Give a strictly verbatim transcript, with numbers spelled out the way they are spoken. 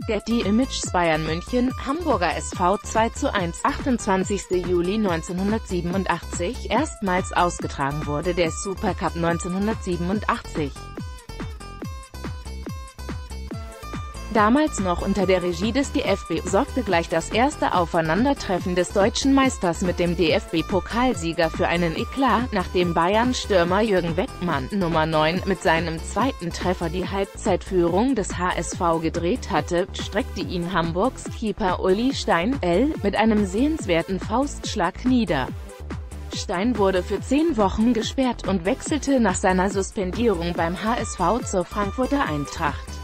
Getty Images Bayern München, Hamburger S V zwei zu eins, achtundzwanzigster Juli neunzehnhundertsiebenundachtzig, erstmals ausgetragen wurde der Supercup neunzehnhundertsiebenundachtzig. Damals noch unter der Regie des D F B, sorgte gleich das erste Aufeinandertreffen des deutschen Meisters mit dem D F B-Pokalsieger für einen Eklat, nachdem Bayern-Stürmer Jürgen Beckmann, Nummer neun, mit seinem zweiten Treffer die Halbzeitführung des H S V gedreht hatte, streckte ihn Hamburgs Keeper Uli Stein, L., mit einem sehenswerten Faustschlag nieder. Stein wurde für zehn Wochen gesperrt und wechselte nach seiner Suspendierung beim H S V zur Frankfurter Eintracht.